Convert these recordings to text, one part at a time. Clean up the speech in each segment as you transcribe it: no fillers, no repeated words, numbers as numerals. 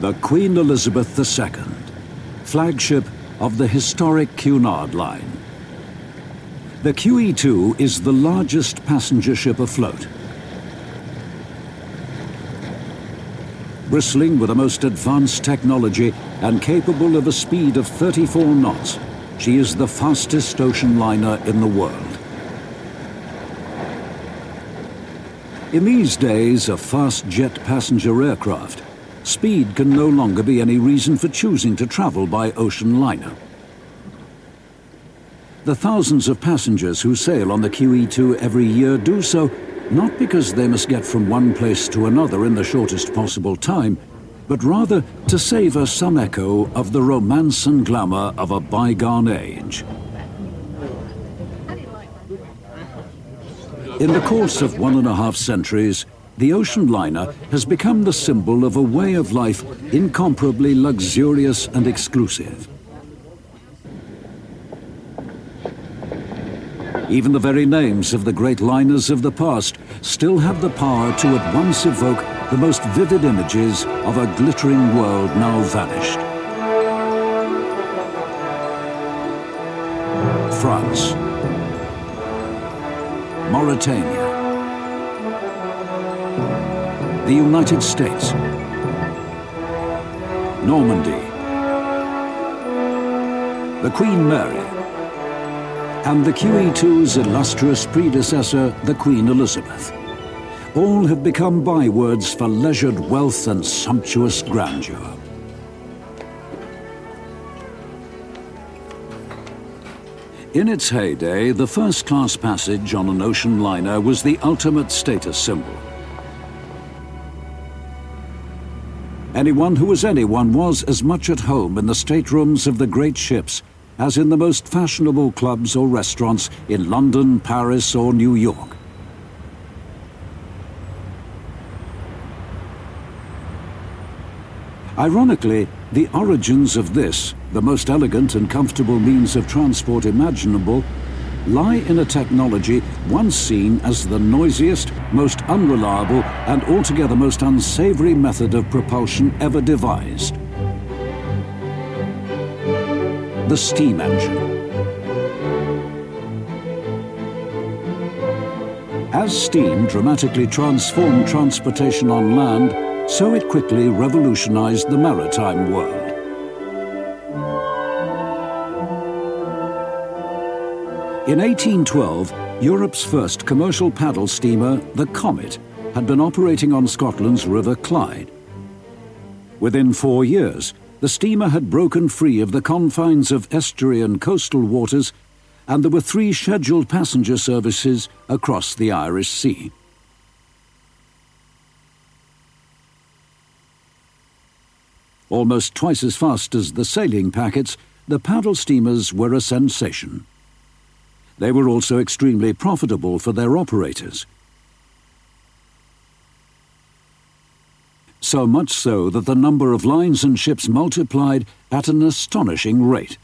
The Queen Elizabeth II, flagship of the historic Cunard Line. The QE2 is the largest passenger ship afloat. Bristling with the most advanced technology and capable of a speed of 34 knots, she is the fastest ocean liner in the world. In these days of fast jet passenger aircraft, speed can no longer be any reason for choosing to travel by ocean liner. The thousands of passengers who sail on the QE2 every year do so not because they must get from one place to another in the shortest possible time, but rather to savor some echo of the romance and glamour of a bygone age. In the course of 1.5 centuries, the ocean liner has become the symbol of a way of life incomparably luxurious and exclusive. Even the very names of the great liners of the past still have the power to at once evoke the most vivid images of a glittering world now vanished. France, Mauritania, the United States, Normandy, the Queen Mary, and the QE2's illustrious predecessor, the Queen Elizabeth. All have become bywords for leisured wealth and sumptuous grandeur. In its heyday, the first-class passage on an ocean liner was the ultimate status symbol. Anyone who was anyone was as much at home in the staterooms of the great ships as in the most fashionable clubs or restaurants in London, Paris, or New York. Ironically, the origins of this, the most elegant and comfortable means of transport imaginable, lie in a technology once seen as the noisiest, most unreliable, and altogether most unsavory method of propulsion ever devised: the steam engine. As steam dramatically transformed transportation on land, so it quickly revolutionized the maritime world. In 1812, Europe's first commercial paddle steamer, the Comet, had been operating on Scotland's River Clyde. Within 4 years, the steamer had broken free of the confines of estuary and coastal waters, and there were 3 scheduled passenger services across the Irish Sea. Almost twice as fast as the sailing packets, the paddle steamers were a sensation. They were also extremely profitable for their operators. So much so that the number of lines and ships multiplied at an astonishing rate.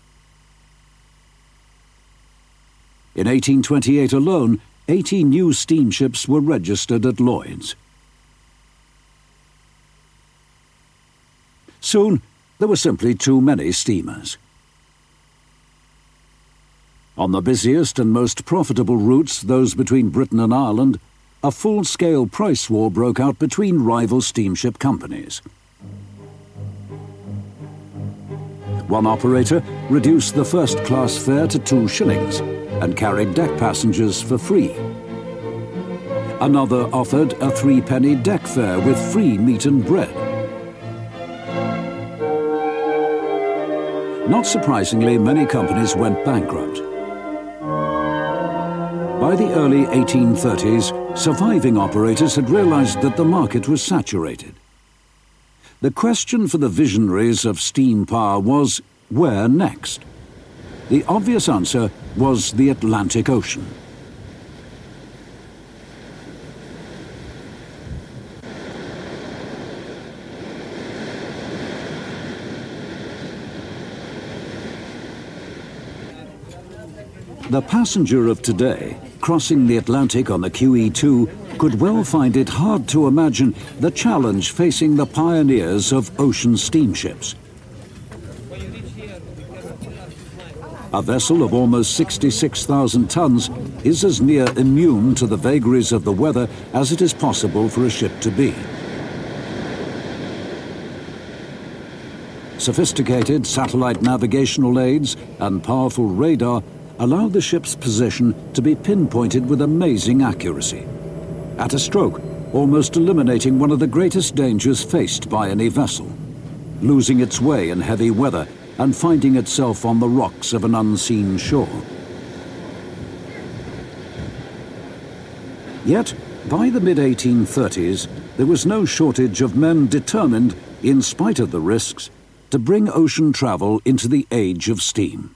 In 1828 alone, 80 new steamships were registered at Lloyd's. Soon, there were simply too many steamers. On the busiest and most profitable routes, those between Britain and Ireland, a full-scale price war broke out between rival steamship companies. One operator reduced the first-class fare to 2 shillings and carried deck passengers for free. Another offered a 3-penny deck fare with free meat and bread. Not surprisingly, many companies went bankrupt. By the early 1830s, surviving operators had realized that the market was saturated. The question for the visionaries of steam power was, where next? The obvious answer was the Atlantic Ocean. The passenger of today, crossing the Atlantic on the QE2, could well find it hard to imagine the challenge facing the pioneers of ocean steamships. A vessel of almost 66,000 tons is as near immune to the vagaries of the weather as it is possible for a ship to be. Sophisticated satellite navigational aids and powerful radar allow the ship's position to be pinpointed with amazing accuracy. At a stroke, almost eliminating one of the greatest dangers faced by any vessel, losing its way in heavy weather and finding itself on the rocks of an unseen shore. Yet, by the mid-1830s, there was no shortage of men determined, in spite of the risks, to bring ocean travel into the age of steam.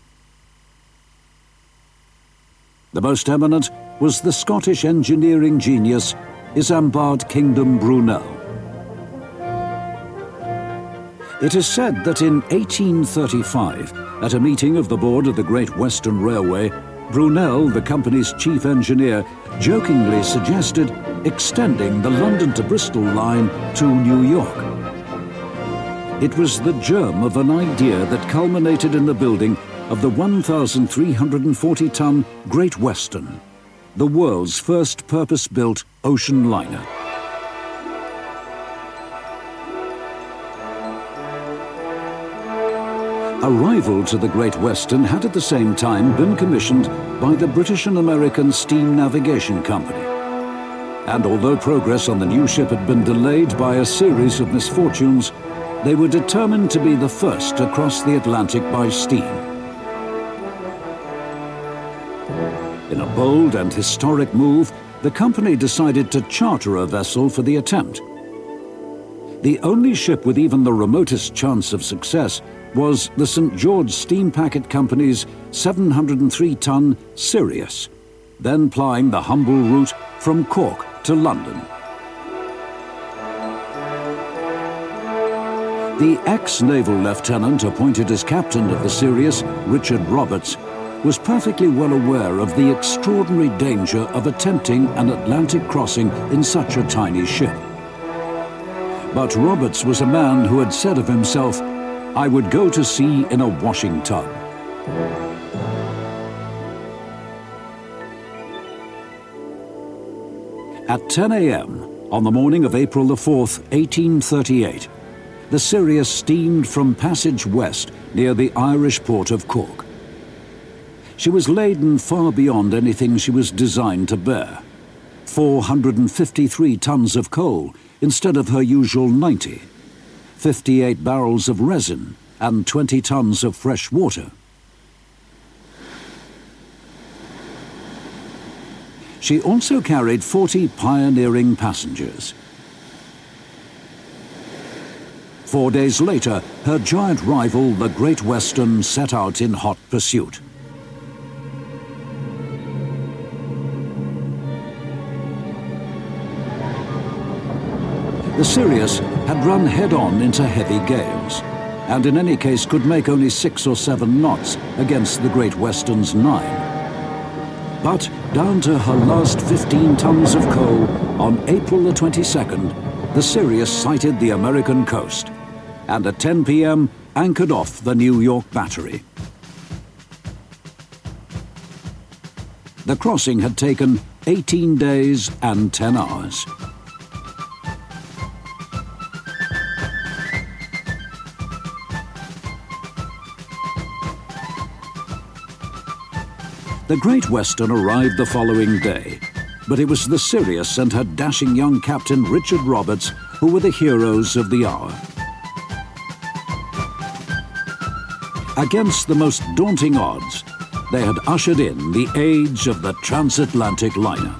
The most eminent was the Scottish engineering genius Isambard Kingdom Brunel. It is said that in 1835, at a meeting of the board of the Great Western Railway, Brunel, the company's chief engineer, jokingly suggested extending the London to Bristol line to New York. It was the germ of an idea that culminated in the building of the 1,340-ton Great Western, the world's first purpose-built ocean liner. A rival to the Great Western had at the same time been commissioned by the British and American Steam Navigation Company. And although progress on the new ship had been delayed by a series of misfortunes, they were determined to be the first to cross the Atlantic by steam. In a bold and historic move, the company decided to charter a vessel for the attempt. The only ship with even the remotest chance of success was the St. George Steam Packet Company's 703-ton Sirius, then plying the humble route from Cork to London. The ex-naval lieutenant appointed as captain of the Sirius, Richard Roberts, was perfectly well aware of the extraordinary danger of attempting an Atlantic crossing in such a tiny ship. But Roberts was a man who had said of himself, "I would go to sea in a washing tub." At 10 a.m. on the morning of April the 4th, 1838, the Sirius steamed from Passage West near the Irish port of Cork. She was laden far beyond anything she was designed to bear. 453 tons of coal instead of her usual 90. 58 barrels of resin and 20 tons of fresh water. She also carried 40 pioneering passengers. 4 days later, her giant rival, the Great Western, set out in hot pursuit. The Sirius had run head-on into heavy gales, and in any case could make only 6 or 7 knots against the Great Western's 9. But down to her last 15 tons of coal, on April the 22nd, the Sirius sighted the American coast, and at 10 p.m. anchored off the New York battery. The crossing had taken 18 days and 10 hours. The Great Western arrived the following day, but it was the Sirius and her dashing young captain Richard Roberts who were the heroes of the hour. Against the most daunting odds, they had ushered in the age of the transatlantic liner.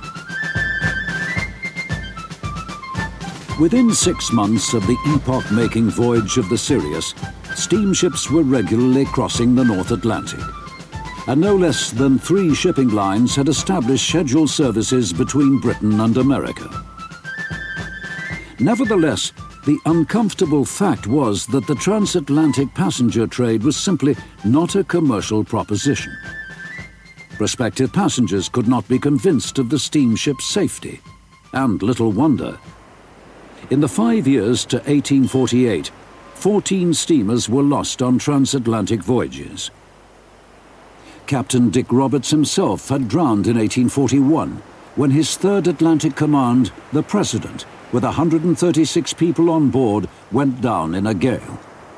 Within 6 months of the epoch-making voyage of the Sirius, steamships were regularly crossing the North Atlantic, and no less than 3 shipping lines had established scheduled services between Britain and America. Nevertheless, the uncomfortable fact was that the transatlantic passenger trade was simply not a commercial proposition. Prospective passengers could not be convinced of the steamship's safety, And little wonder. In the 5 years to 1848, 14 steamers were lost on transatlantic voyages. Captain Dick Roberts himself had drowned in 1841 when his Third Atlantic Command, the President, with 136 people on board, went down in a gale.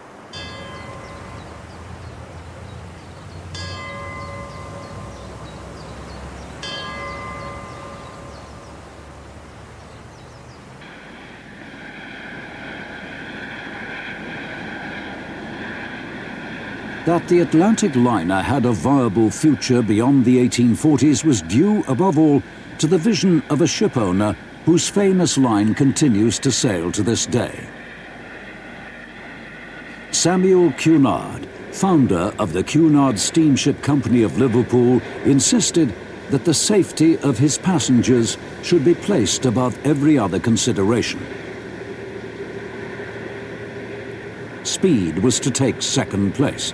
That the Atlantic liner had a viable future beyond the 1840s was due, above all, to the vision of a shipowner whose famous line continues to sail to this day. Samuel Cunard, founder of the Cunard Steamship Company of Liverpool, insisted that the safety of his passengers should be placed above every other consideration. Speed was to take second place.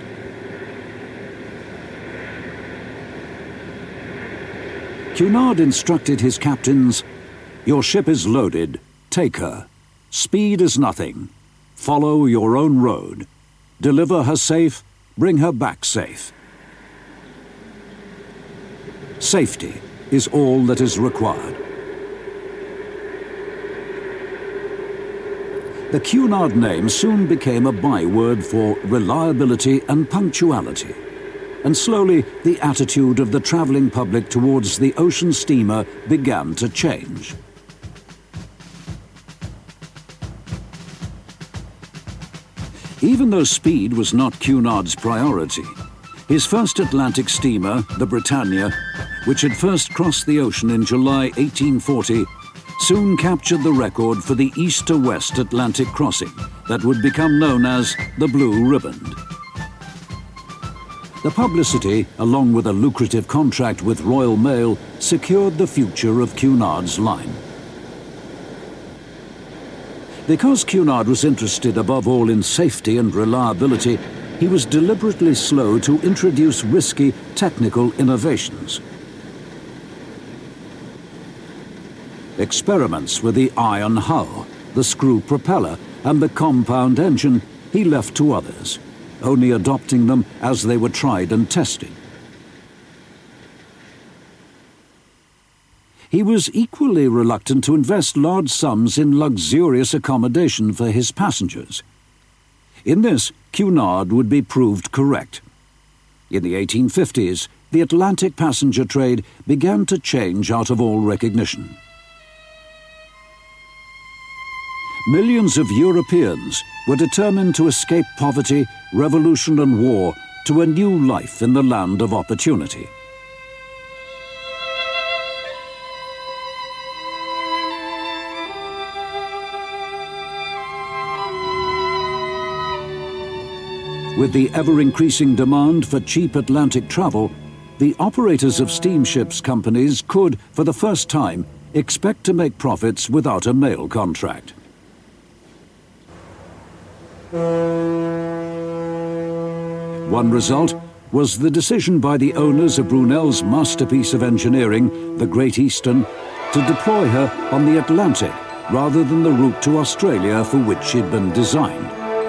Cunard instructed his captains, "Your ship is loaded, take her. Speed is nothing. Follow your own road. Deliver her safe, bring her back safe." Safety is all that is required. The Cunard name soon became a byword for reliability and punctuality. And slowly, the attitude of the travelling public towards the ocean steamer began to change. Even though speed was not Cunard's priority, his first Atlantic steamer, the Britannia, which had first crossed the ocean in July 1840, soon captured the record for the east to west Atlantic crossing that would become known as the Blue Riband. The publicity, along with a lucrative contract with Royal Mail, secured the future of Cunard's line. Because Cunard was interested above all in safety and reliability, he was deliberately slow to introduce risky technical innovations. Experiments with the iron hull, the screw propeller, and the compound engine he left to others, only adopting them as they were tried and tested. He was equally reluctant to invest large sums in luxurious accommodation for his passengers. In this, Cunard would be proved correct. In the 1850s, the Atlantic passenger trade began to change out of all recognition. Millions of Europeans were determined to escape poverty, revolution and war to a new life in the land of opportunity. With the ever-increasing demand for cheap Atlantic travel, the operators of steamships companies could, for the first time, expect to make profits without a mail contract. One result was the decision by the owners of Brunel's masterpiece of engineering, the Great Eastern, to deploy her on the Atlantic rather than the route to Australia for which she'd been designed.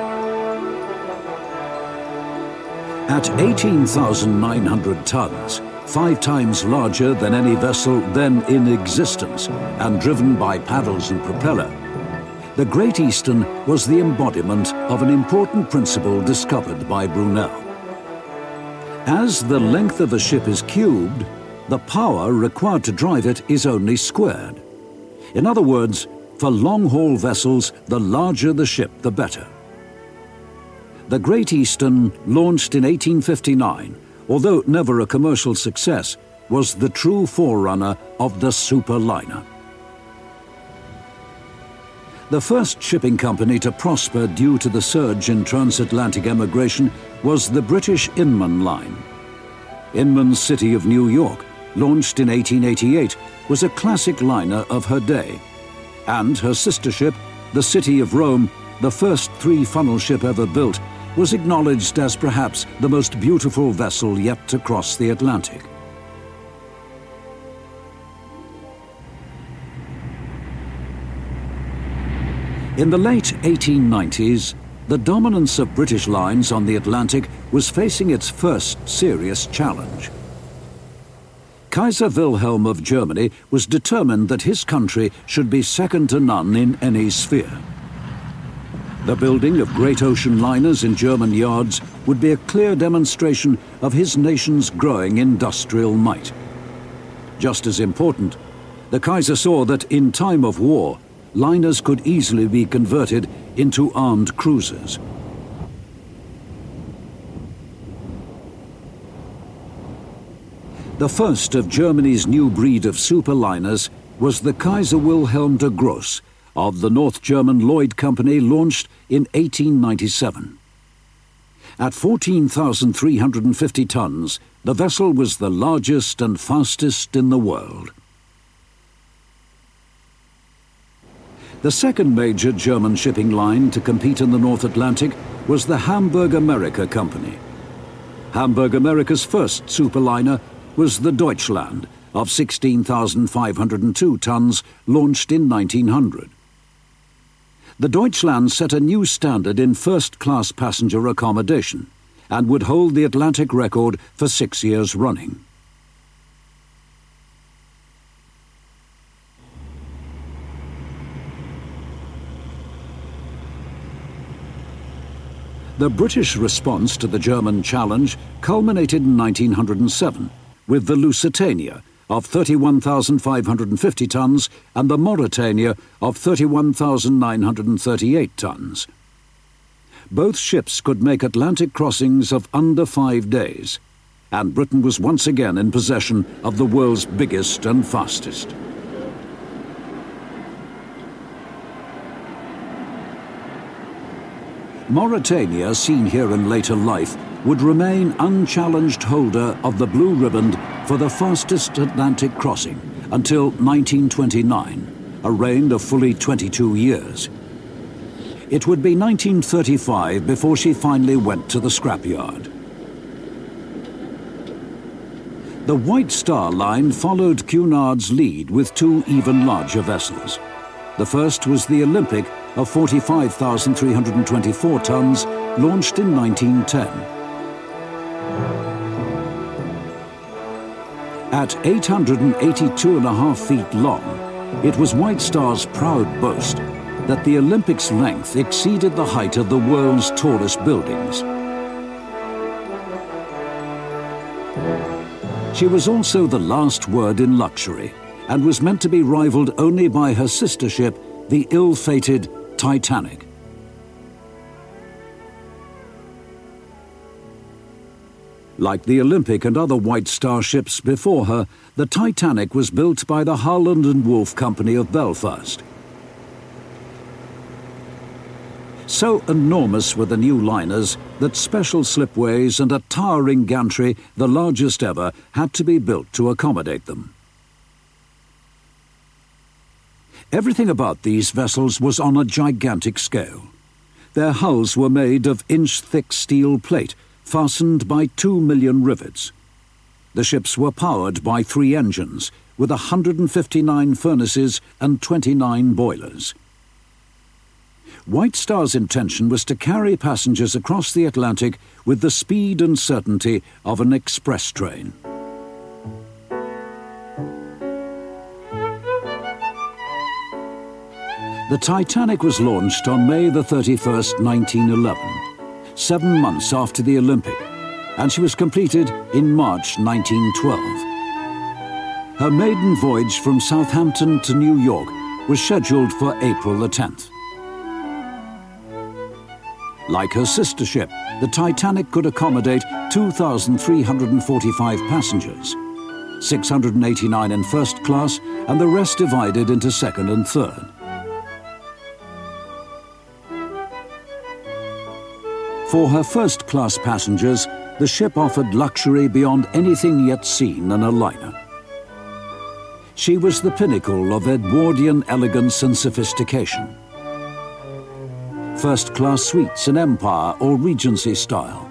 At 18,900 tons, 5 times larger than any vessel then in existence, and driven by paddles and propeller, the Great Eastern was the embodiment of an important principle discovered by Brunel. As the length of a ship is cubed, the power required to drive it is only squared. In other words, for long-haul vessels, the larger the ship, the better. The Great Eastern, launched in 1859, although never a commercial success, was the true forerunner of the superliner. The first shipping company to prosper due to the surge in transatlantic emigration was the British Inman Line. Inman's City of New York, launched in 1888, was a classic liner of her day, and her sister ship, the City of Rome, the first 3-funnel ship ever built, was acknowledged as perhaps the most beautiful vessel yet to cross the Atlantic. In the late 1890s, the dominance of British lines on the Atlantic was facing its first serious challenge. Kaiser Wilhelm of Germany was determined that his country should be second to none in any sphere. The building of great ocean liners in German yards would be a clear demonstration of his nation's growing industrial might. Just as important, the Kaiser saw that in time of war, liners could easily be converted into armed cruisers. The first of Germany's new breed of superliners was the Kaiser Wilhelm de Gross of the North German Lloyd Company, launched in 1897. At 14,350 tons, the vessel was the largest and fastest in the world. The second major German shipping line to compete in the North Atlantic was the Hamburg America Company. Hamburg America's first superliner was the Deutschland of 16,502 tons, launched in 1900. The Deutschland set a new standard in first-class passenger accommodation and would hold the Atlantic record for 6 years running. The British response to the German challenge culminated in 1907 with the Lusitania of 31,550 tons and the Mauritania of 31,938 tons. Both ships could make Atlantic crossings of under 5 days, and Britain was once again in possession of the world's biggest and fastest. Mauritania, seen here in later life, would remain unchallenged holder of the blue riband for the fastest Atlantic crossing until 1929, a reign of fully 22 years. It would be 1935 before she finally went to the scrapyard. The White Star Line followed Cunard's lead with 2 even larger vessels. The first was the Olympic of 45,324 tons, launched in 1910. At 882.5 feet long, it was White Star's proud boast that the Olympic's length exceeded the height of the world's tallest buildings. She was also the last word in luxury, and was meant to be rivaled only by her sister ship, the ill-fated Titanic. Like the Olympic and other White Star ships before her, the Titanic was built by the Harland and Wolff Company of Belfast. So enormous were the new liners that special slipways and a towering gantry, the largest ever, had to be built to accommodate them. Everything about these vessels was on a gigantic scale. Their hulls were made of inch-thick steel plate, fastened by 2 million rivets. The ships were powered by 3 engines, with 159 furnaces and 29 boilers. White Star's intention was to carry passengers across the Atlantic with the speed and certainty of an express train. The Titanic was launched on May the 31st, 1911, 7 months after the Olympic, and she was completed in March 1912. Her maiden voyage from Southampton to New York was scheduled for April the 10th. Like her sister ship, the Titanic could accommodate 2,345 passengers, 689 in first class, and the rest divided into second and third. For her first-class passengers, the ship offered luxury beyond anything yet seen in a liner. She was the pinnacle of Edwardian elegance and sophistication. First-class suites in Empire or Regency style.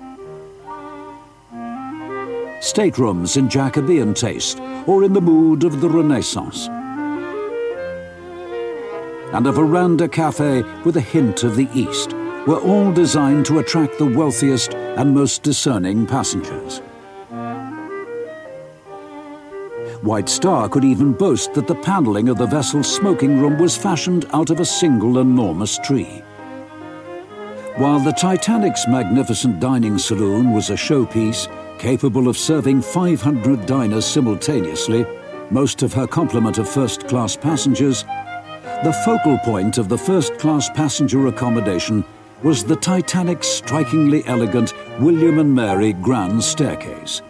Staterooms in Jacobean taste or in the mood of the Renaissance. and a veranda cafe with a hint of the East were all designed to attract the wealthiest and most discerning passengers. White Star could even boast that the panelling of the vessel's smoking room was fashioned out of a single enormous tree. While the Titanic's magnificent dining saloon was a showpiece capable of serving 500 diners simultaneously, most of her complement of first-class passengers, the focal point of the first-class passenger accommodation was the Titanic's strikingly elegant William and Mary grand staircase.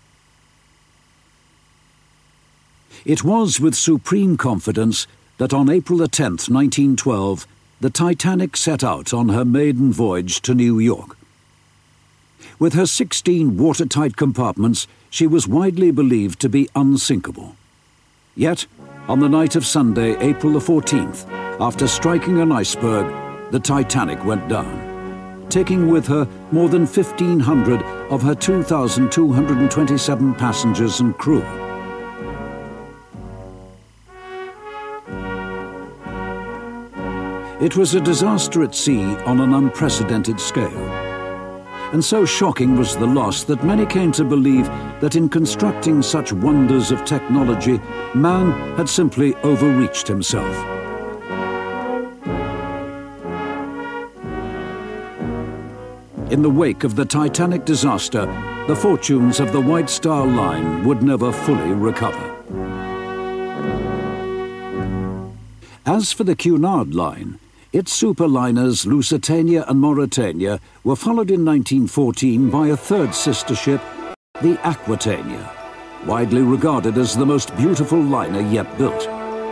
It was with supreme confidence that on April 10th, 1912, the Titanic set out on her maiden voyage to New York. With her 16 watertight compartments, she was widely believed to be unsinkable. Yet, on the night of Sunday, April the 14th, after striking an iceberg, the Titanic went down, taking with her more than 1,500 of her 2,227 passengers and crew. It was a disaster at sea on an unprecedented scale. And so shocking was the loss that many came to believe that in constructing such wonders of technology, man had simply overreached himself. In the wake of the Titanic disaster, the fortunes of the White Star Line would never fully recover. As for the Cunard Line, its superliners Lusitania and Mauritania were followed in 1914 by a third sister ship, the Aquitania, widely regarded as the most beautiful liner yet built.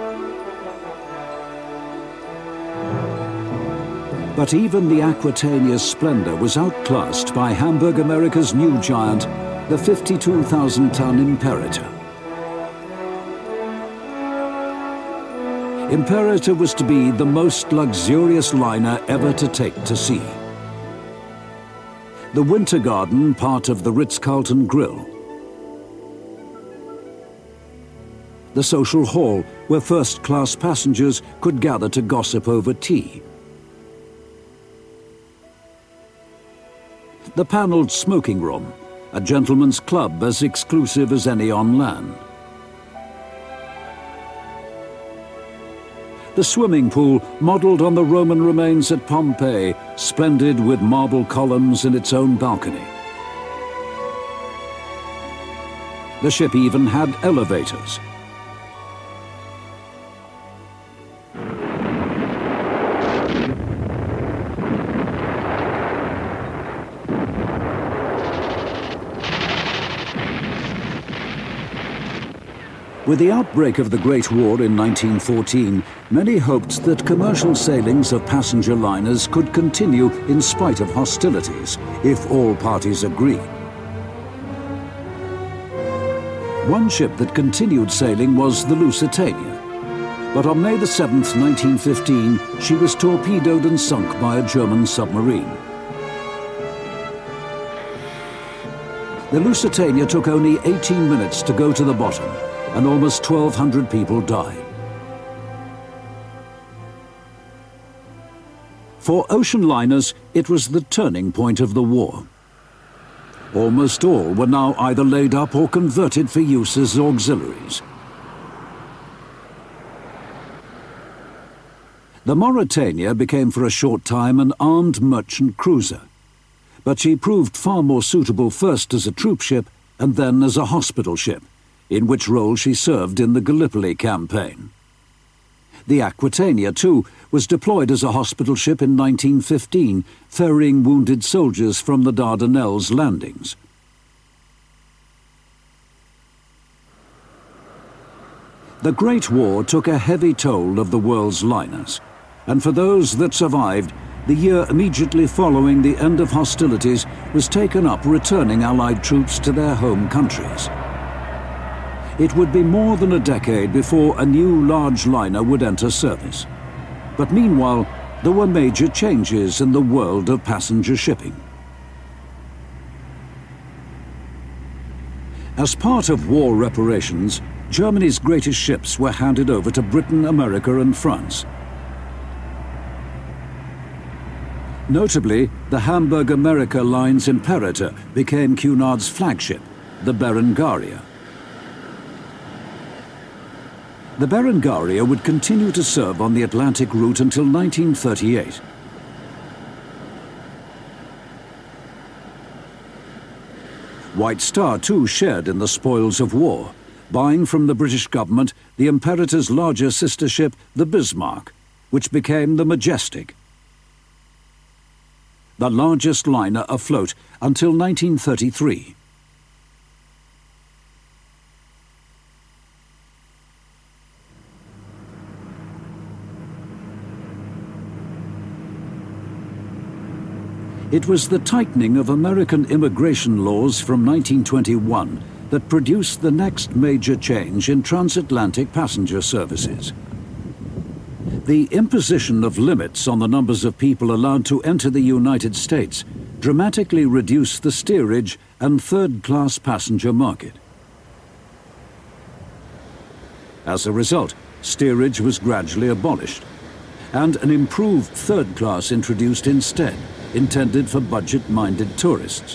But even the Aquitania's splendor was outclassed by Hamburg America's new giant, the 52,000-ton Imperator. Imperator was to be the most luxurious liner ever to take to sea. The Winter Garden, part of the Ritz-Carlton Grill. The social hall, where first-class passengers could gather to gossip over tea. The panelled smoking room, a gentleman's club as exclusive as any on land. The swimming pool, modelled on the Roman remains at Pompeii, splendid with marble columns in its own balcony. The ship even had elevators. With the outbreak of the Great War in 1914, many hoped that commercial sailings of passenger liners could continue in spite of hostilities, if all parties agreed. One ship that continued sailing was the Lusitania, but on May 7th, 1915, she was torpedoed and sunk by a German submarine. The Lusitania took only 18 minutes to go to the bottom, and almost 1,200 people died. For ocean liners, it was the turning point of the war. Almost all were now either laid up or converted for use as auxiliaries. The Mauritania became for a short time an armed merchant cruiser, but she proved far more suitable first as a troop ship and then as a hospital ship, in which role she served in the Gallipoli campaign. The Aquitania, too, was deployed as a hospital ship in 1915, ferrying wounded soldiers from the Dardanelles landings. The Great War took a heavy toll of the world's liners, and for those that survived, the year immediately following the end of hostilities was taken up returning Allied troops to their home countries. It would be more than a decade before a new large liner would enter service. But meanwhile, there were major changes in the world of passenger shipping. As part of war reparations, Germany's greatest ships were handed over to Britain, America and France. Notably, the Hamburg America Line's Imperator became Cunard's flagship, the Berengaria. The Berengaria would continue to serve on the Atlantic route until 1938. White Star too shared in the spoils of war, buying from the British government the Imperator's larger sister ship, the Bismarck, which became the Majestic, the largest liner afloat until 1933. It was the tightening of American immigration laws from 1921 that produced the next major change in transatlantic passenger services. The imposition of limits on the numbers of people allowed to enter the United States dramatically reduced the steerage and third-class passenger market. As a result, steerage was gradually abolished, and an improved third class introduced instead, intended for budget-minded tourists.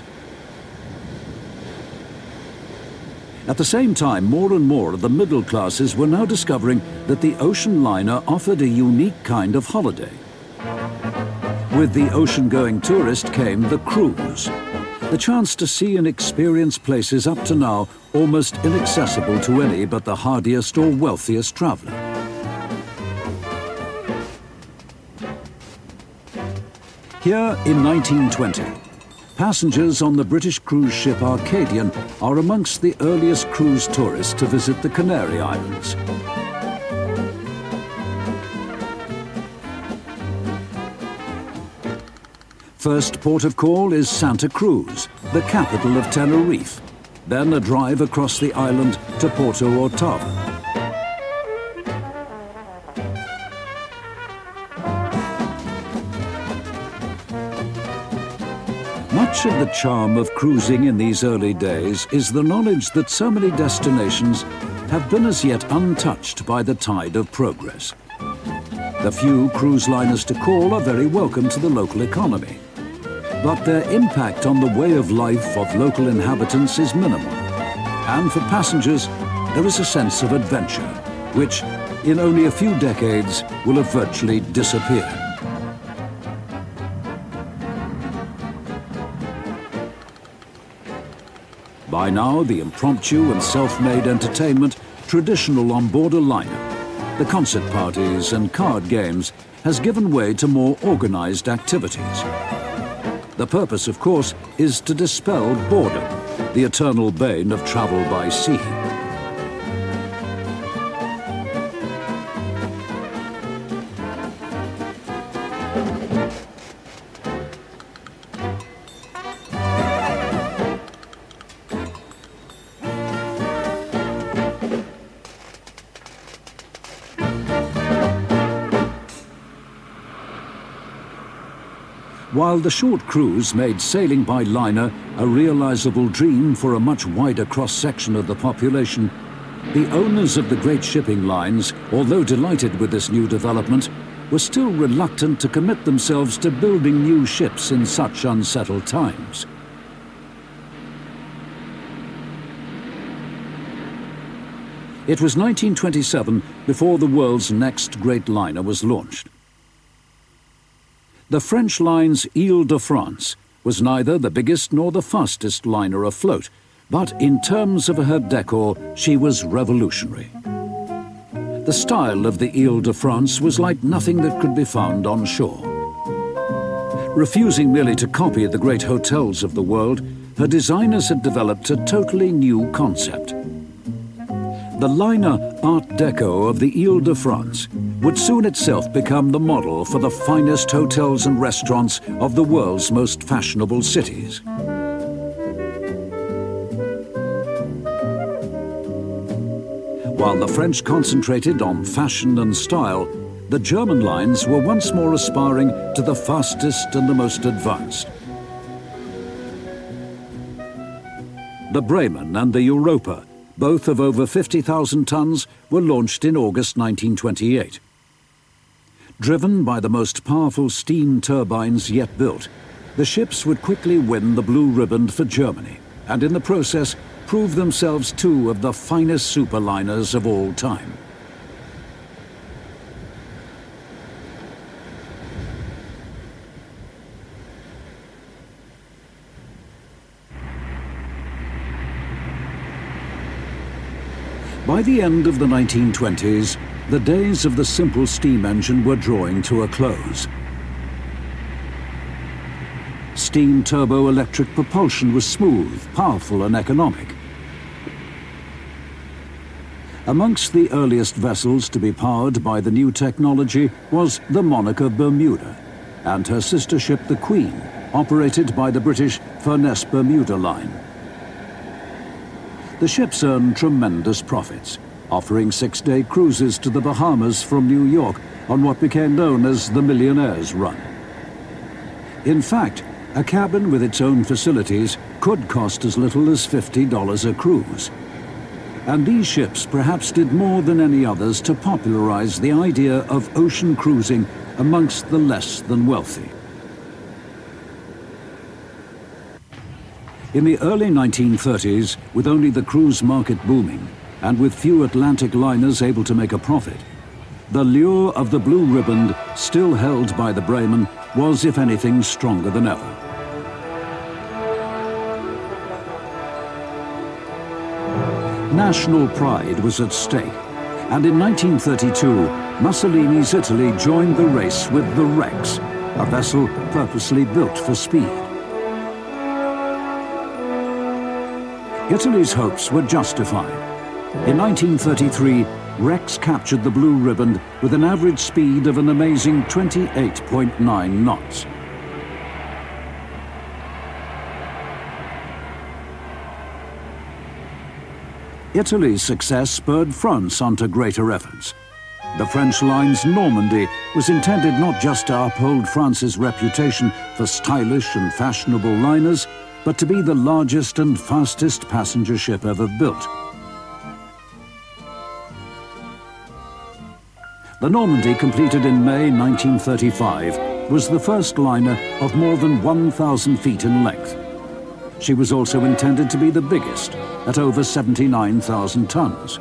At the same time, more and more of the middle classes were now discovering that the ocean liner offered a unique kind of holiday. With the ocean-going tourist came the cruise, the chance to see and experience places up to now almost inaccessible to any but the hardiest or wealthiest traveler. Here in 1920, passengers on the British cruise ship Arcadian are amongst the earliest cruise tourists to visit the Canary Islands. First port of call is Santa Cruz, the capital of Tenerife, then a drive across the island to Porto Ortava. Much of the charm of cruising in these early days is the knowledge that so many destinations have been as yet untouched by the tide of progress. The few cruise liners to call are very welcome to the local economy, but their impact on the way of life of local inhabitants is minimal. And for passengers, there is a sense of adventure, which, in only a few decades, will have virtually disappeared. By now, the impromptu and self-made entertainment traditional on board a liner, the concert parties and card games, has given way to more organized activities. The purpose, of course, is to dispel boredom, the eternal bane of travel by sea. While the short cruise made sailing by liner a realizable dream for a much wider cross-section of the population, the owners of the great shipping lines, although delighted with this new development, were still reluctant to commit themselves to building new ships in such unsettled times. It was 1927 before the world's next great liner was launched. The French line's Ile-de-France was neither the biggest nor the fastest liner afloat, but in terms of her decor, she was revolutionary. The style of the Ile-de-France was like nothing that could be found on shore. Refusing merely to copy the great hotels of the world, her designers had developed a totally new concept. The liner Art Deco of the Ile-de-France would soon itself become the model for the finest hotels and restaurants of the world's most fashionable cities. While the French concentrated on fashion and style, the German lines were once more aspiring to the fastest and the most advanced. The Bremen and the Europa, both of over 50,000 tons, were launched in August 1928. Driven by the most powerful steam turbines yet built, the ships would quickly win the Blue Riband for Germany, and in the process prove themselves two of the finest superliners of all time. By the end of the 1920s, the days of the simple steam engine were drawing to a close. Steam turbo-electric propulsion was smooth, powerful and economic. Amongst the earliest vessels to be powered by the new technology was the Monica Bermuda and her sister ship the Queen, operated by the British Furness Bermuda Line. The ships earned tremendous profits, offering 6-day cruises to the Bahamas from New York on what became known as the Millionaire's Run. In fact, a cabin with its own facilities could cost as little as $50 a cruise. And these ships perhaps did more than any others to popularize the idea of ocean cruising amongst the less than wealthy. In the early 1930s, with only the cruise market booming, and with few Atlantic liners able to make a profit, the lure of the Blue Riband, still held by the Bremen, was, if anything, stronger than ever. National pride was at stake, and in 1932, Mussolini's Italy joined the race with the Rex, a vessel purposely built for speed. Italy's hopes were justified. In 1933, Rex captured the Blue Riband with an average speed of an amazing 28.9 knots. Italy's success spurred France onto greater efforts. The French line's Normandy was intended not just to uphold France's reputation for stylish and fashionable liners, but to be the largest and fastest passenger ship ever built. The Normandy, completed in May 1935, was the first liner of more than 1,000 feet in length. She was also intended to be the biggest, at over 79,000 tons.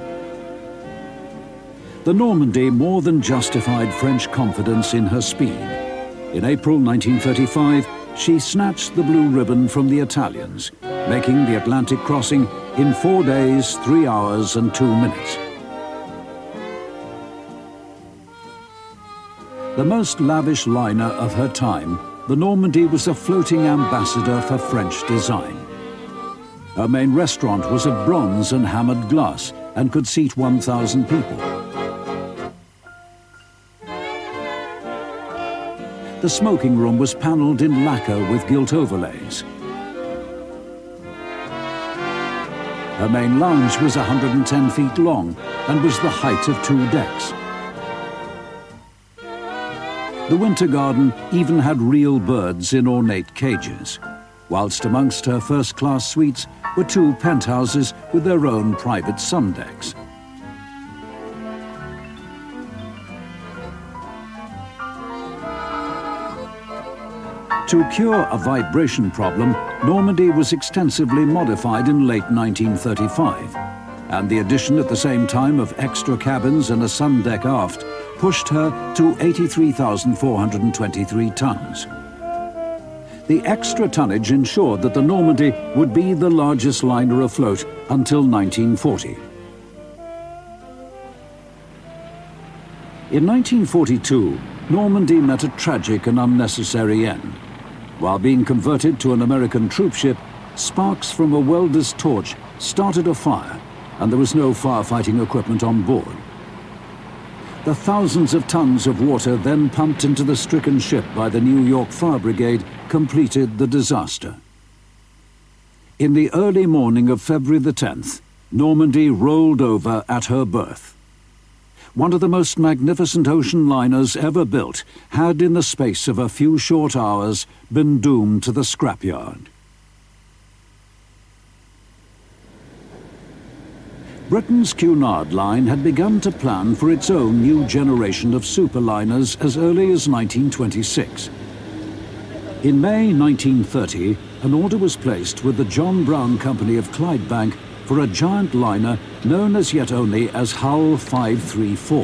The Normandy more than justified French confidence in her speed. In April 1935, she snatched the Blue Ribbon from the Italians, making the Atlantic crossing in 4 days, 3 hours and 2 minutes. The most lavish liner of her time, the Normandy was a floating ambassador for French design. Her main restaurant was of bronze and hammered glass and could seat 1,000 people. The smoking room was panelled in lacquer with gilt overlays. Her main lounge was 110 feet long and was the height of 2 decks. The Winter Garden even had real birds in ornate cages, whilst amongst her first-class suites were 2 penthouses with their own private sun decks. To cure a vibration problem, Normandy was extensively modified in late 1935, and the addition at the same time of extra cabins and a sun deck aft pushed her to 83,423 tons. The extra tonnage ensured that the Normandy would be the largest liner afloat until 1940. In 1942, Normandy met a tragic and unnecessary end. While being converted to an American troopship, sparks from a welder's torch started a fire, and there was no firefighting equipment on board. The thousands of tons of water then pumped into the stricken ship by the New York Fire Brigade completed the disaster. In the early morning of February the 10th, Normandy rolled over at her berth. One of the most magnificent ocean liners ever built had, in the space of a few short hours, been doomed to the scrapyard. Britain's Cunard Line had begun to plan for its own new generation of superliners as early as 1926. In May 1930, an order was placed with the John Brown Company of Clydebank for a giant liner known as yet only as Hull 534.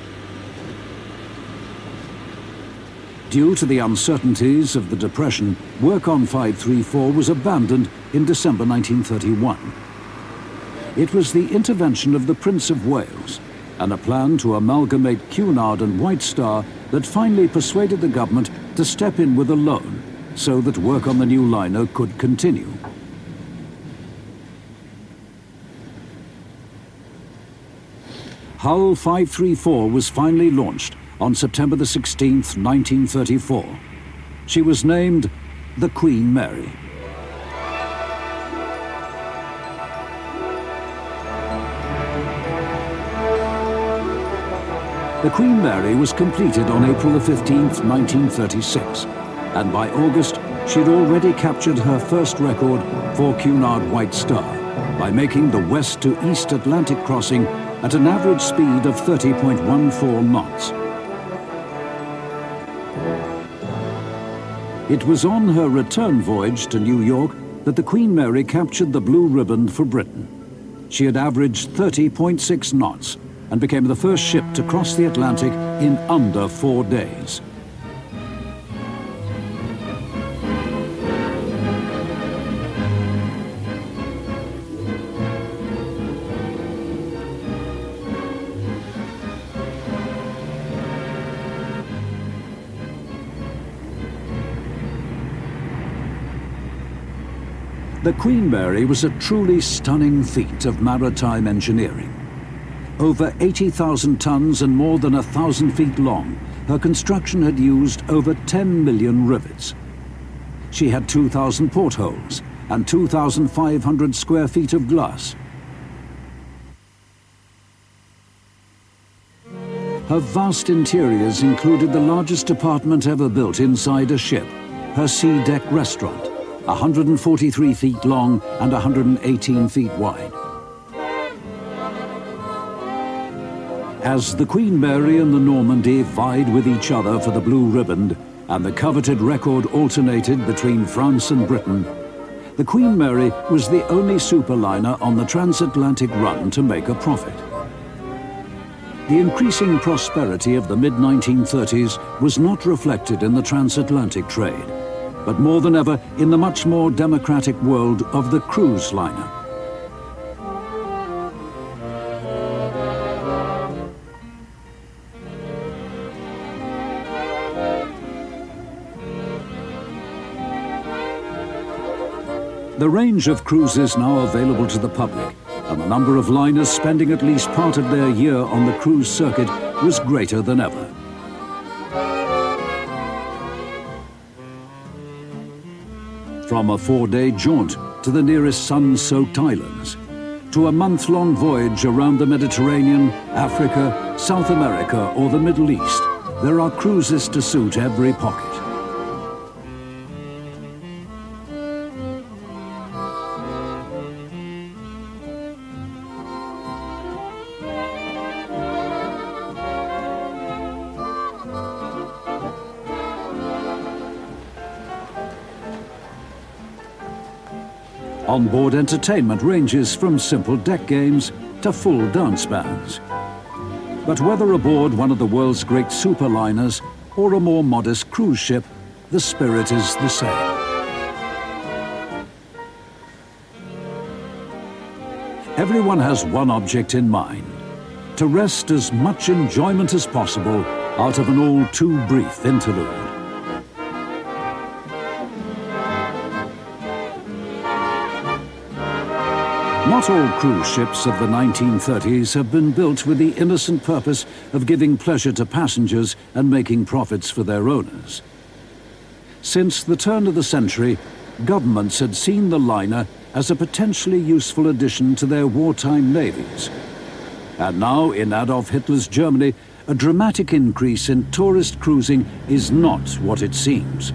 Due to the uncertainties of the Depression, work on 534 was abandoned in December 1931. It was the intervention of the Prince of Wales and a plan to amalgamate Cunard and White Star that finally persuaded the government to step in with a loan so that work on the new liner could continue. Hull 534 was finally launched on September the 16th, 1934. She was named the Queen Mary. The Queen Mary was completed on April the 15th, 1936, and by August she had already captured her first record for Cunard White Star by making the west to east Atlantic crossing at an average speed of 30.14 knots. It was on her return voyage to New York that the Queen Mary captured the blue ribbon for Britain. She had averaged 30.6 knots and became the first ship to cross the Atlantic in under 4 days. The Queen Mary was a truly stunning feat of maritime engineering. Over 80,000 tons and more than 1,000 feet long, her construction had used over 10 million rivets. She had 2,000 portholes and 2,500 square feet of glass. Her vast interiors included the largest apartment ever built inside a ship, her sea deck restaurant, 143 feet long and 118 feet wide. As the Queen Mary and the Normandy vied with each other for the blue ribbon and the coveted record alternated between France and Britain, the Queen Mary was the only superliner on the transatlantic run to make a profit. The increasing prosperity of the mid-1930s was not reflected in the transatlantic trade, but more than ever in the much more democratic world of the cruise liner. The range of cruises now available to the public, and the number of liners spending at least part of their year on the cruise circuit was greater than ever. From a 4-day jaunt to the nearest sun-soaked islands, to a month-long voyage around the Mediterranean, Africa, South America, or the Middle East, there are cruises to suit every pocket. On-board entertainment ranges from simple deck games to full dance bands. But whether aboard one of the world's great superliners or a more modest cruise ship, the spirit is the same. Everyone has one object in mind: to wrest as much enjoyment as possible out of an all too brief interlude. Not all cruise ships of the 1930s have been built with the innocent purpose of giving pleasure to passengers and making profits for their owners. Since the turn of the century, governments had seen the liner as a potentially useful addition to their wartime navies. And now, in Adolf Hitler's Germany, a dramatic increase in tourist cruising is not what it seems.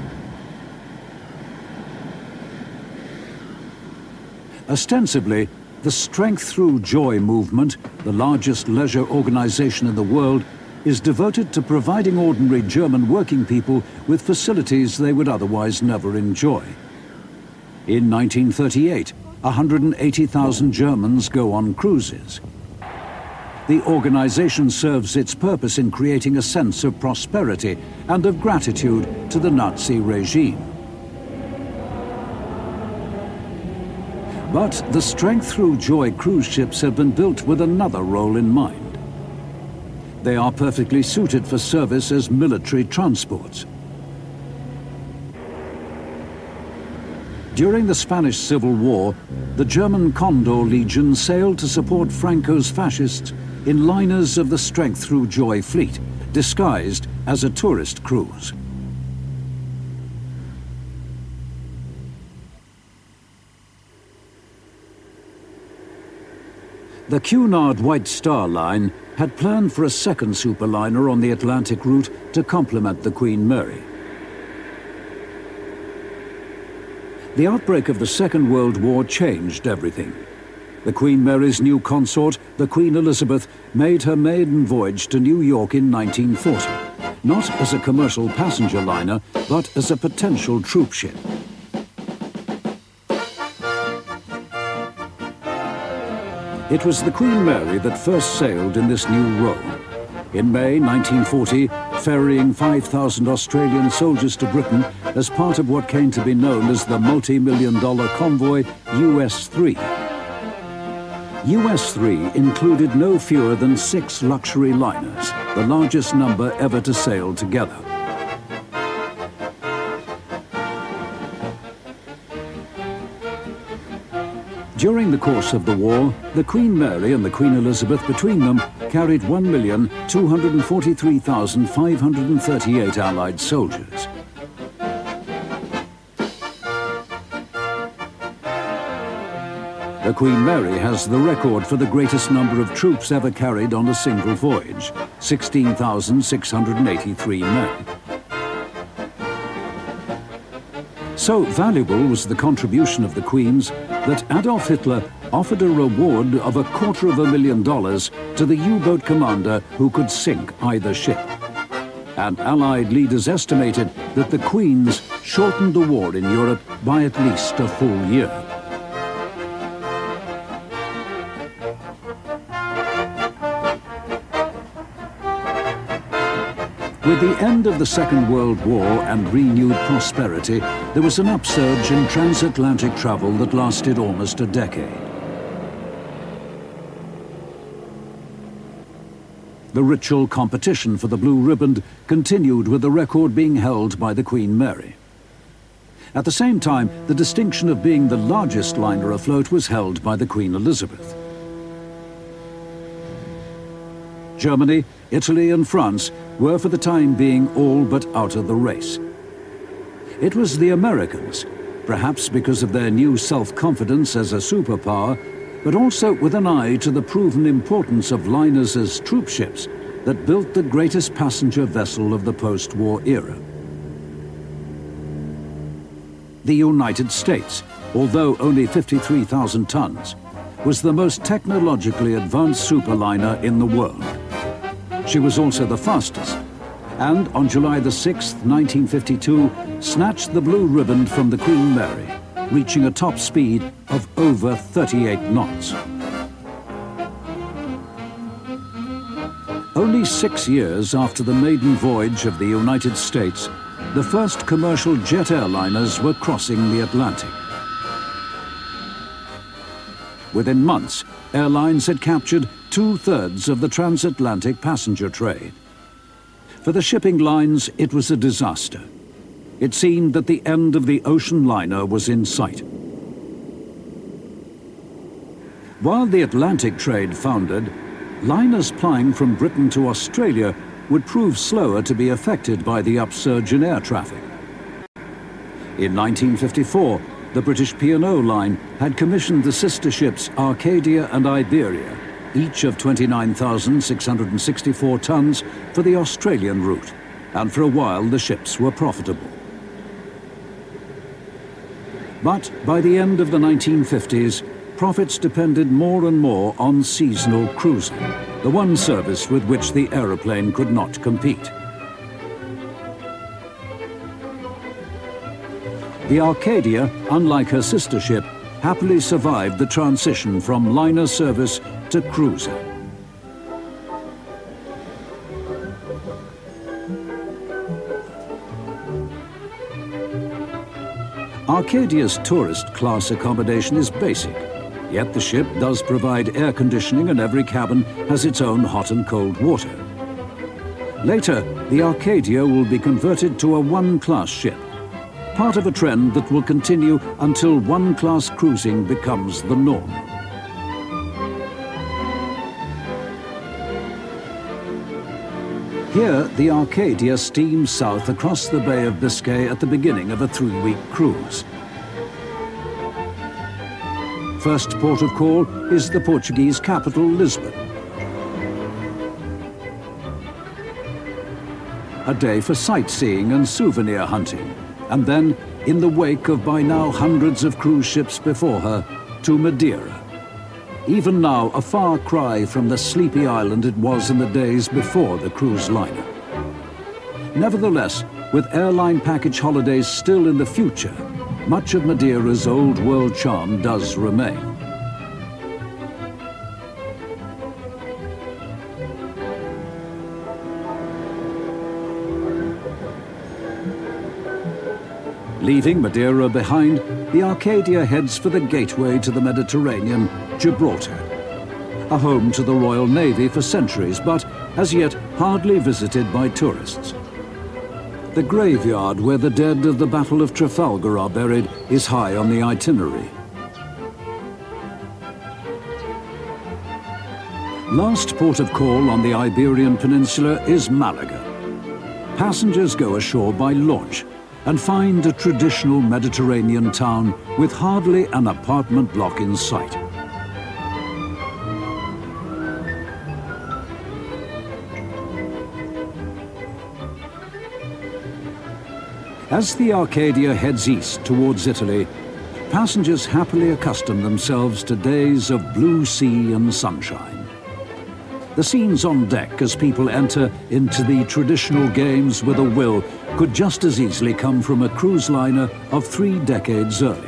Ostensibly, The Strength Through Joy movement, the largest leisure organization in the world, is devoted to providing ordinary German working people with facilities they would otherwise never enjoy. In 1938, 180,000 Germans go on cruises. The organization serves its purpose in creating a sense of prosperity and of gratitude to the Nazi regime. But the Strength Through Joy cruise ships have been built with another role in mind. They are perfectly suited for service as military transports. During the Spanish Civil War, the German Condor Legion sailed to support Franco's fascists in liners of the Strength Through Joy fleet, disguised as a tourist cruise. The Cunard White Star Line had planned for a second superliner on the Atlantic route to complement the Queen Mary. The outbreak of the Second World War changed everything. The Queen Mary's new consort, the Queen Elizabeth, made her maiden voyage to New York in 1940, not as a commercial passenger liner, but as a potential troop ship. It was the Queen Mary that first sailed in this new role. In May 1940, ferrying 5,000 Australian soldiers to Britain as part of what came to be known as the multi-million-dollar convoy US-3. US-3 included no fewer than 6 luxury liners, the largest number ever to sail together. During the course of the war, the Queen Mary and the Queen Elizabeth between them carried 1,243,538 Allied soldiers. The Queen Mary has the record for the greatest number of troops ever carried on a single voyage, 16,683 men. So valuable was the contribution of the Queen's that Adolf Hitler offered a reward of $250,000 to the U-boat commander who could sink either ship. And Allied leaders estimated that the Queen's shortened the war in Europe by at least a full year. With the end of the Second World War and renewed prosperity, there was an upsurge in transatlantic travel that lasted almost a decade. The ritual competition for the Blue Riband continued, with the record being held by the Queen Mary. At the same time, the distinction of being the largest liner afloat was held by the Queen Elizabeth. Germany, Italy and France were for the time being all but out of the race. It was the Americans, perhaps because of their new self-confidence as a superpower, but also with an eye to the proven importance of liners as troop ships, that built the greatest passenger vessel of the post-war era. The United States, although only 53,000 tons, was the most technologically advanced superliner in the world. She was also the fastest, and on July the 6th, 1952, snatched the Blue Riband from the Queen Mary, reaching a top speed of over 38 knots. Only 6 years after the maiden voyage of the United States, the first commercial jet airliners were crossing the Atlantic. Within months, airlines had captured 2/3 of the transatlantic passenger trade. For the shipping lines, it was a disaster. It seemed that the end of the ocean liner was in sight. While the Atlantic trade foundered, liners plying from Britain to Australia would prove slower to be affected by the upsurge in air traffic. In 1954, the British P&O Line had commissioned the sister ships Arcadia and Iberia, each of 29,664 tons, for the Australian route, and for a while the ships were profitable. But by the end of the 1950s, profits depended more and more on seasonal cruising, the one service with which the aeroplane could not compete. The Arcadia, unlike her sister ship, happily survived the transition from liner service to cruiser. Arcadia's tourist class accommodation is basic, yet the ship does provide air conditioning and every cabin has its own hot and cold water. Later, the Arcadia will be converted to a one-class ship, part of a trend that will continue until one-class cruising becomes the norm. Here, the Arcadia steams south across the Bay of Biscay at the beginning of a 3-week cruise. First port of call is the Portuguese capital, Lisbon. A day for sightseeing and souvenir hunting, and then, in the wake of by now hundreds of cruise ships before her, to Madeira. Even now, a far cry from the sleepy island it was in the days before the cruise liner. Nevertheless, with airline package holidays still in the future, much of Madeira's old world charm does remain. Leaving Madeira behind, the Arcadia heads for the gateway to the Mediterranean, Gibraltar. A home to the Royal Navy for centuries, but as yet hardly visited by tourists. The graveyard where the dead of the Battle of Trafalgar are buried is high on the itinerary. Last port of call on the Iberian Peninsula is Malaga. Passengers go ashore by launch and find a traditional Mediterranean town with hardly an apartment block in sight. As the Arcadia heads east towards Italy, passengers happily accustom themselves to days of blue sea and sunshine. The scenes on deck as people enter into the traditional games with a will could just as easily come from a cruise liner of 3 decades earlier.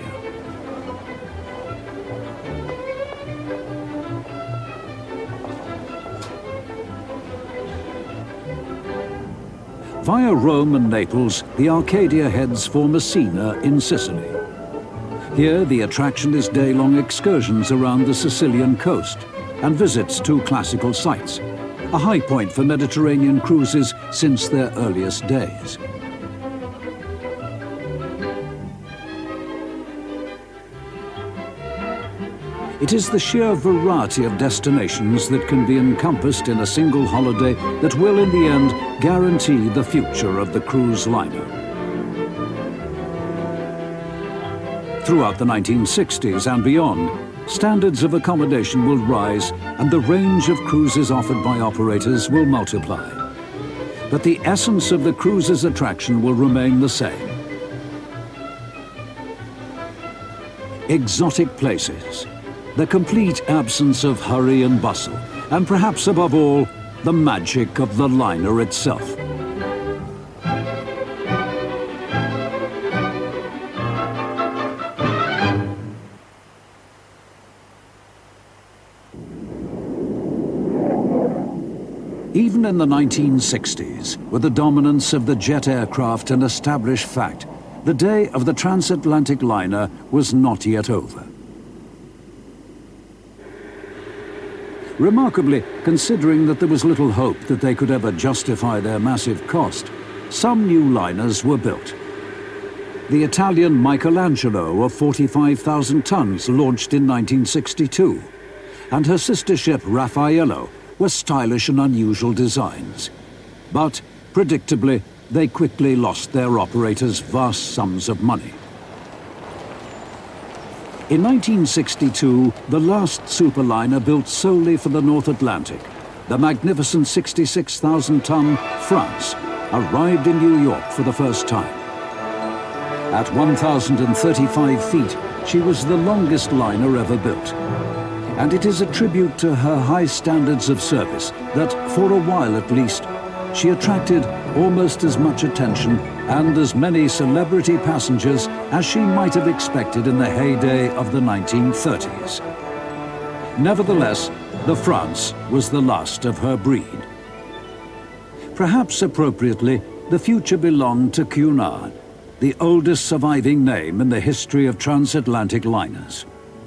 Via Rome and Naples, the Arcadia heads for Messina in Sicily. Here, the attraction is day-long excursions around the Sicilian coast and visits to classical sites, a high point for Mediterranean cruises since their earliest days. It is the sheer variety of destinations that can be encompassed in a single holiday that will, in the end, guarantee the future of the cruise liner. Throughout the 1960s and beyond, standards of accommodation will rise and the range of cruises offered by operators will multiply. But the essence of the cruise's attraction will remain the same. Exotic places, the complete absence of hurry and bustle, and perhaps above all, the magic of the liner itself. Even in the 1960s, with the dominance of the jet aircraft an established fact, the day of the transatlantic liner was not yet over. Remarkably, considering that there was little hope that they could ever justify their massive cost, some new liners were built. The Italian Michelangelo of 45,000 tons launched in 1962, and her sister ship Raffaello were stylish and unusual designs. But, predictably, they quickly lost their operators vast sums of money. In 1962, the last superliner built solely for the North Atlantic, the magnificent 66,000-ton France, arrived in New York for the first time. At 1,035 feet, she was the longest liner ever built. And it is a tribute to her high standards of service that, for a while at least, she attracted almost as much attention and as many celebrity passengers as she might have expected in the heyday of the 1930s. Nevertheless, the France was the last of her breed. Perhaps appropriately, the future belonged to Cunard, the oldest surviving name in the history of transatlantic liners.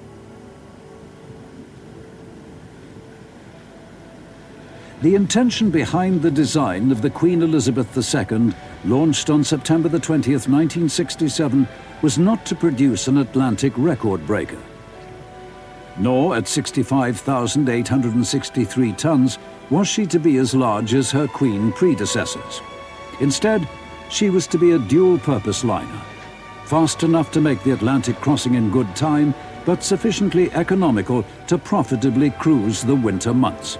The intention behind the design of the Queen Elizabeth II, launched on September the 20th, 1967, was not to produce an Atlantic record breaker. Nor at 65,863 tons was she to be as large as her Queen predecessors. Instead, she was to be a dual-purpose liner, fast enough to make the Atlantic crossing in good time, but sufficiently economical to profitably cruise the winter months.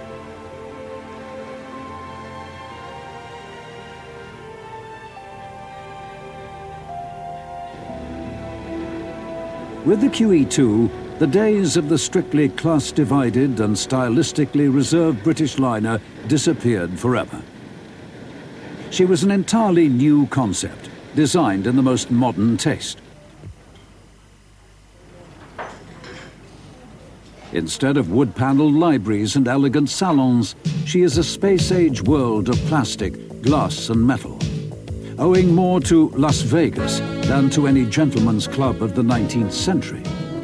With the QE2, the days of the strictly class-divided and stylistically reserved British liner disappeared forever. She was an entirely new concept, designed in the most modern taste. Instead of wood-paneled libraries and elegant salons, she is a space-age world of plastic, glass and metal, owing more to Las Vegas than to any gentleman's club of the 19th century.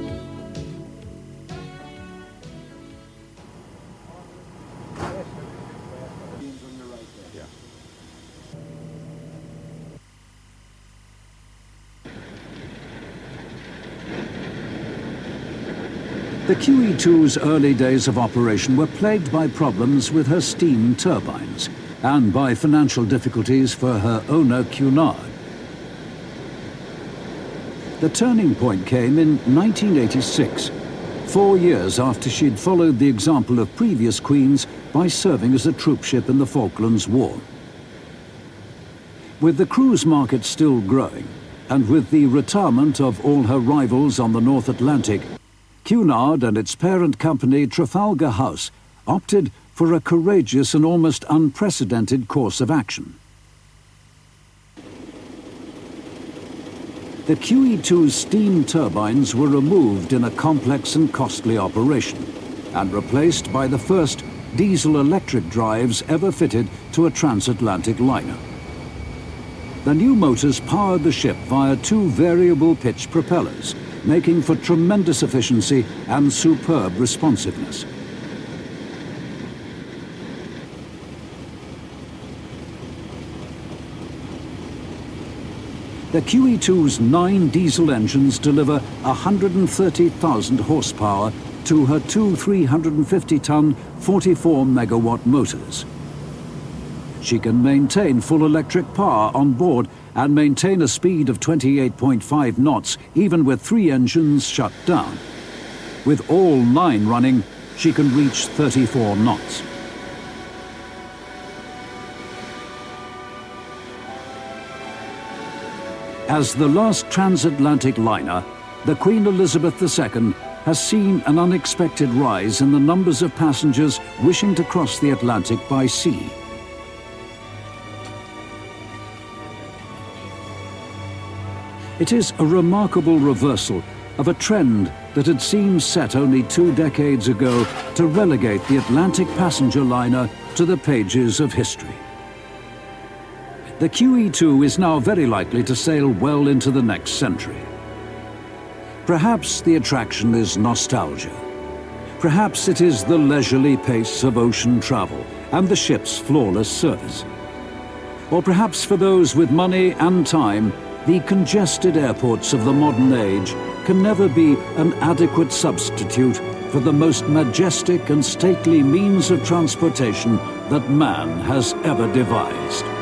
The QE2's early days of operation were plagued by problems with her steam turbines and by financial difficulties for her owner Cunard. The turning point came in 1986, 4 years after she'd followed the example of previous queens by serving as a troopship in the Falklands War. With the cruise market still growing, and with the retirement of all her rivals on the North Atlantic, Cunard and its parent company Trafalgar House opted for a courageous and almost unprecedented course of action. The QE2's steam turbines were removed in a complex and costly operation and replaced by the first diesel-electric drives ever fitted to a transatlantic liner. The new motors powered the ship via 2 variable pitch propellers, making for tremendous efficiency and superb responsiveness. The QE2's 9 diesel engines deliver 130,000 horsepower to her 2 350-ton, 44-megawatt motors. She can maintain full electric power on board and maintain a speed of 28.5 knots, even with 3 engines shut down. With all 9 running, she can reach 34 knots. As the last transatlantic liner, the Queen Elizabeth II has seen an unexpected rise in the numbers of passengers wishing to cross the Atlantic by sea. It is a remarkable reversal of a trend that had seemed set only 2 decades ago to relegate the Atlantic passenger liner to the pages of history. The QE2 is now very likely to sail well into the next century. Perhaps the attraction is nostalgia. Perhaps it is the leisurely pace of ocean travel and the ship's flawless service. Or perhaps for those with money and time, the congested airports of the modern age can never be an adequate substitute for the most majestic and stately means of transportation that man has ever devised.